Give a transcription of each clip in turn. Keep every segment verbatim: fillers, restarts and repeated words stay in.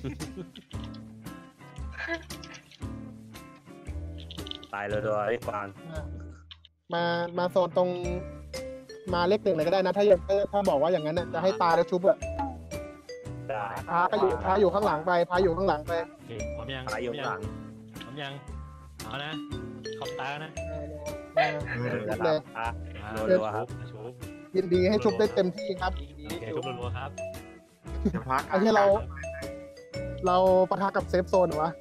ตายเลยด้วยไอ้ฟานมามาโซนตรงมาเลขหนึ่งเลยก็ได้นะถ้าถ้าบอกว่าอย่างนั้นน่ะจะให้ตายแล้วชุบอะพาก็อยู่พาอยู่ข้างหลังไปพาอยู่ข้างหลังไปโอเคพร้อมยังพาอยู่ข้างหลังพร้อมยังเอานะขอบตานะชุบเลยรัวๆครับยินดีให้ชุบได้เต็มที่ครับโอเคชุบรัวๆครับไอ้ที่เราเราปะทะกับเซฟโซนเหรอวะ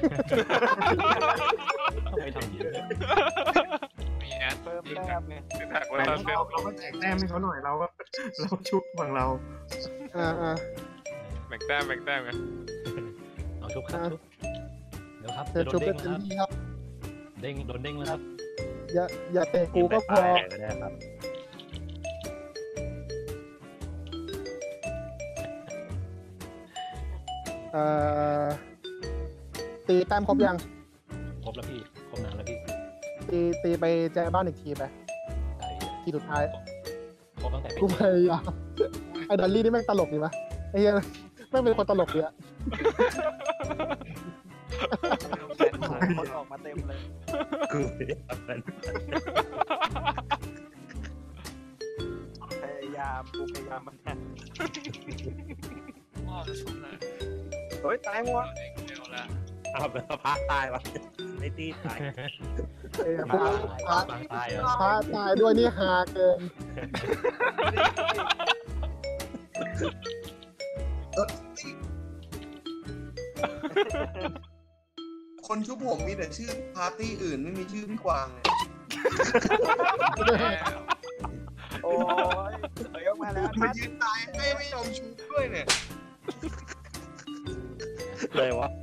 ไม่ทำเยอะมีแอดเพิ่มแต้มไงเราเราก็แจกแต้มให้เขาหน่อยเราก็เราชุบฝั่งเราอ่าอ่าแบ่งแต้มแบ่งแต้มไงเอาชุบครับเดี๋ยวครับจะชุบได้เต็มที่ครับเด้งโดนเด้งแล้วครับอย่าอย่าเตะกูก็พอครับเอ่อตีแต้มครบยังครบแล้วพี่ครบนานแล้วพี่ตีตีไปแจบ้านอีกทีไปทีสุดท้ายครบตั้งแต่กูพยายามไอ้ดัลลี่นี่แม่งตลกดีปะไอ้เหี้ยแม่งเป็นคนตลกเลยอะคนออกมาเต็มเลยกูพยายามกูพยายามมันแน่มอจะชุบเลยเฮ้ยตายหมดเร็วแล้วเอาไปพาตายวะไอ้ตีตายพาพาตายพาตายด้วยนี่ฮาเกินคนชุบผมมีแต่ชื่อพาร์ตี้อื่นไม่มีชื่อพี่กวางเลยโอ้ยเฮ้ยออกมาแล้วมายืนตายให้ไม่ยอมชุบด้วยเนี่ยเลยวะ